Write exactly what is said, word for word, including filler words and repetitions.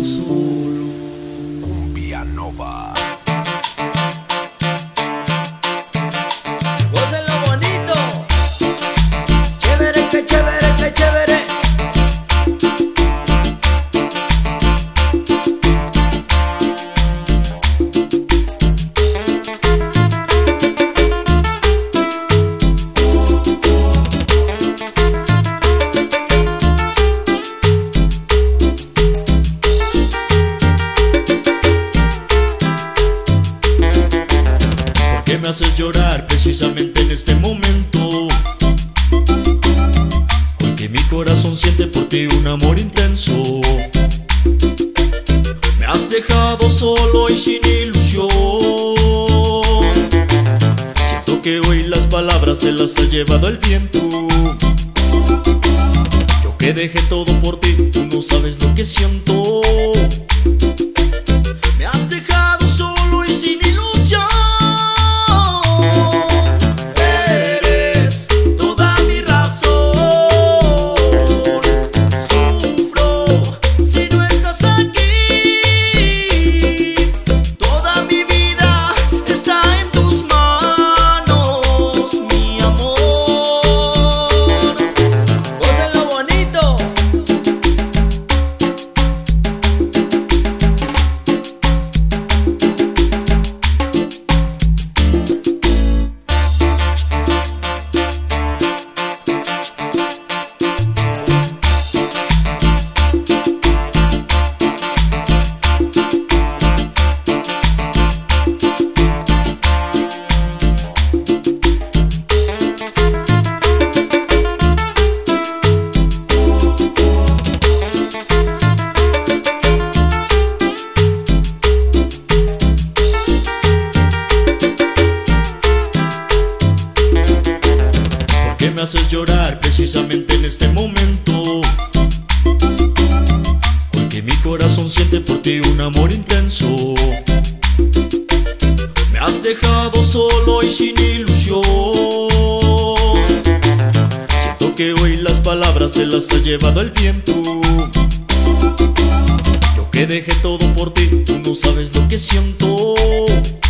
solo. Cumbia Nova. Gócenlo bonito. Chévere, que chévere, que chévere. Me haces llorar precisamente en este momento, porque mi corazón siente por ti un amor intenso. Me has dejado solo y sin ilusión. Siento que hoy las palabras se las ha llevado el viento. Yo que dejé todo por ti, tú no sabes lo que siento. Me has dejado solo y sin ilusión. Me haces llorar precisamente en este momento, porque mi corazón siente por ti un amor intenso. Me has dejado solo y sin ilusión. Siento que hoy las palabras se las ha llevado el viento. Yo que dejé todo por ti, tú no sabes lo que siento.